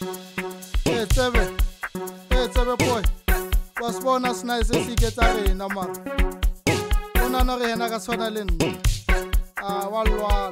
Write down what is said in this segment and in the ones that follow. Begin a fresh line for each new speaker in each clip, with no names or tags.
Tsebe. Tsebe boy. Was bonus nice si ke tsa rena ma. Ona no re hena ka swana le nna. Walwala.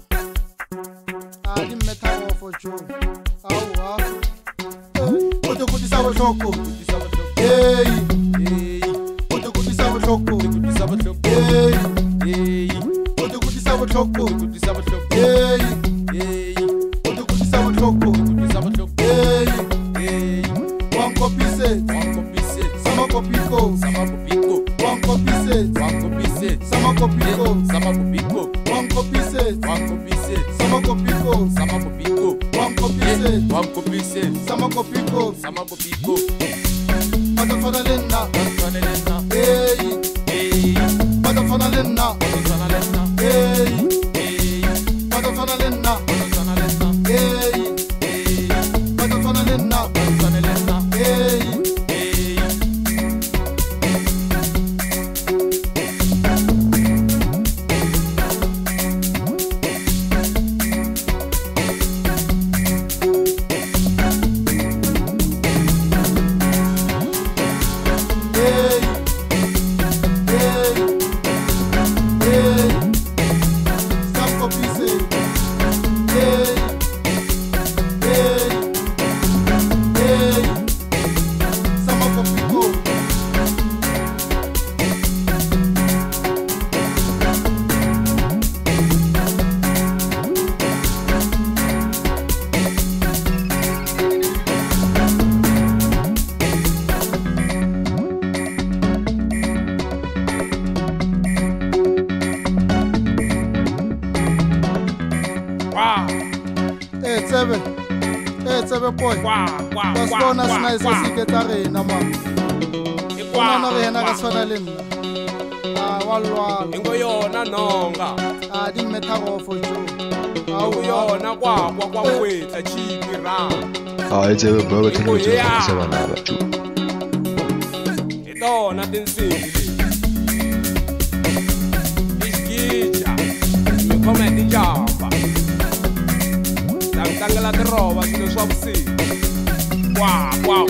Di meta for Joe. Awa. O te kutisa bohloko. Hey. O te kutisa bohloko. Hey. O te kutisa bohloko. Hey. O te kutisa bohloko. Hey. One copy set. Sama kopiko. One copy set. Sama kopiko. One copy set. Sama kopiko. One copy set. Sama kopiko. Matafana lenna. Hey. Matafana lenna. Hey. Matafana lenna. Hey. Matafana lenna. Hey. Tsebe boy. Was bonus nice si ke tsa rena ma. Ona no re hena ka swana le nna. Walwala.
Ingo yona nonga.
Di meta for Joe.
Ingo yona kwa kwetla chipi ra.
Tsebe boy ke lo tsa se bana ba tu.
Idona tinsimbi. Iskija. Mi come di jamba. Tangala di roba sulle sue opzioni. Qua.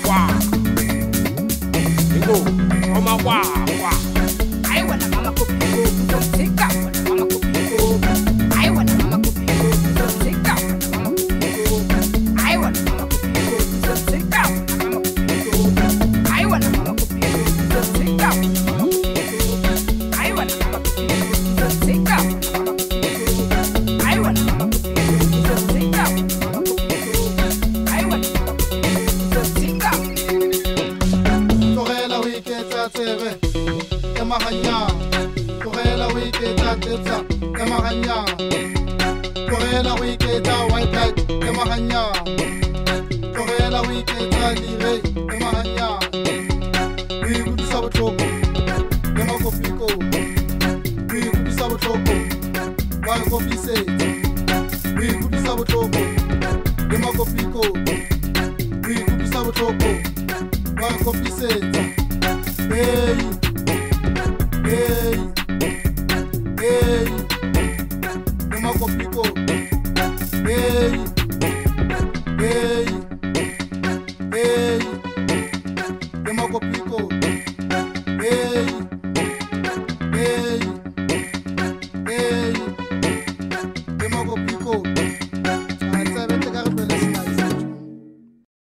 Dico, come qua.
I wanna mama Kopi, don't take up. Mama Kopi, I wanna mama Kopi, don't take up. Mama Kopi, I wanna mama Kopi, don't take up. Mama Kopi, I wanna mama Kopi, don't take up. Mama Kopi, I wanna mama Kopi, don't take up. Mama Kopi, I wanna mama Kopi, don't take up. Mama Kopi, I wanna mama Kopi, don't take up.
Torela weekend at Tsebe. Emahanya. Torela weekend at Tebza. Emahanya. Torela weekend at White Light. Emahanya. Torela weekend at Lire. Emahanya. We could do some trouble. Emahopiko. We could do some trouble. One coffee set. We could do some trouble. Emahopiko. We could do some trouble. One coffee set.